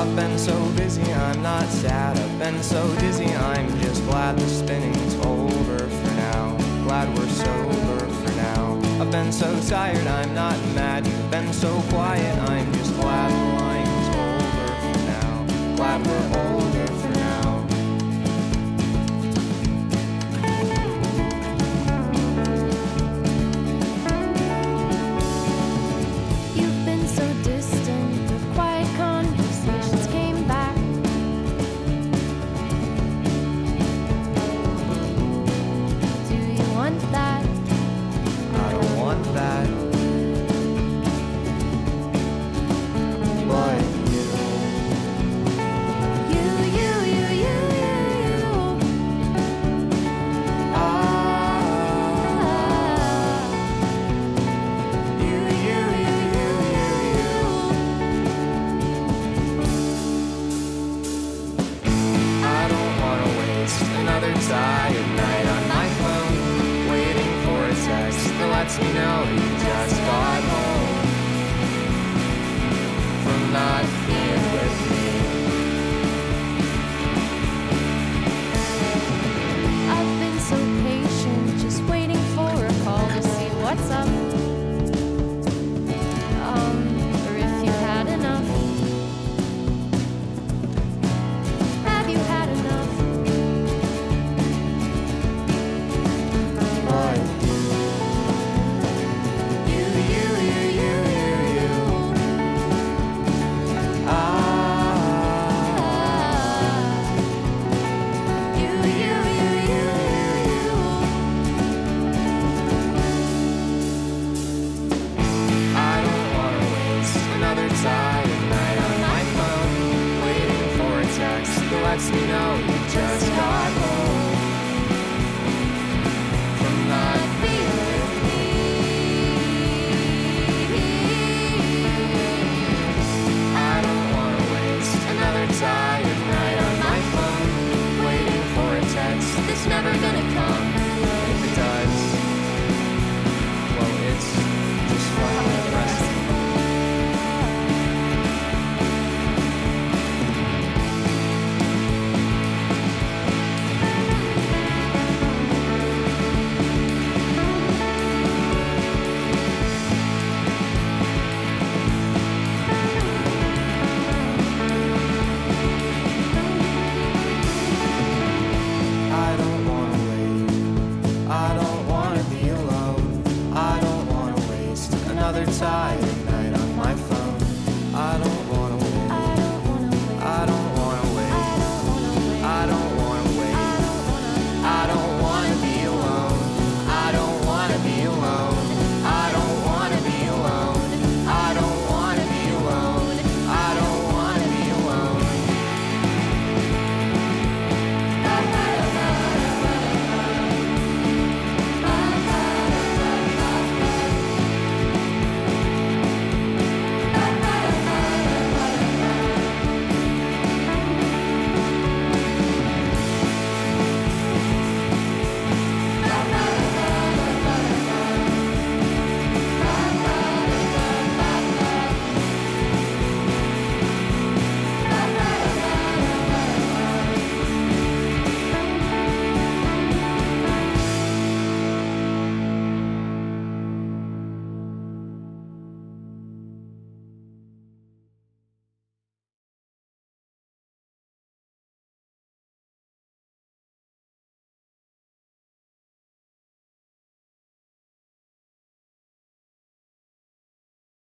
I've been so busy, I'm not sad. I've been so dizzy, I'm just glad the spinning's over for now. Glad we're sober for now. I've been so tired, I'm not mad. You've been so quiet, I'm just glad the line's over for now. Glad we're older for now. Tired night on my phone, waiting for a text that lets me know you just got home from not being with me. I've been so patient, just waiting for a call to see what's up. Or if you had enough. Have you had enough? Lets me know you just got home from not being with me. I don't want to waste another tired night on my phone, waiting for a text that's never gonna come. If it does, well, it's just fine with the rest of me. Another time.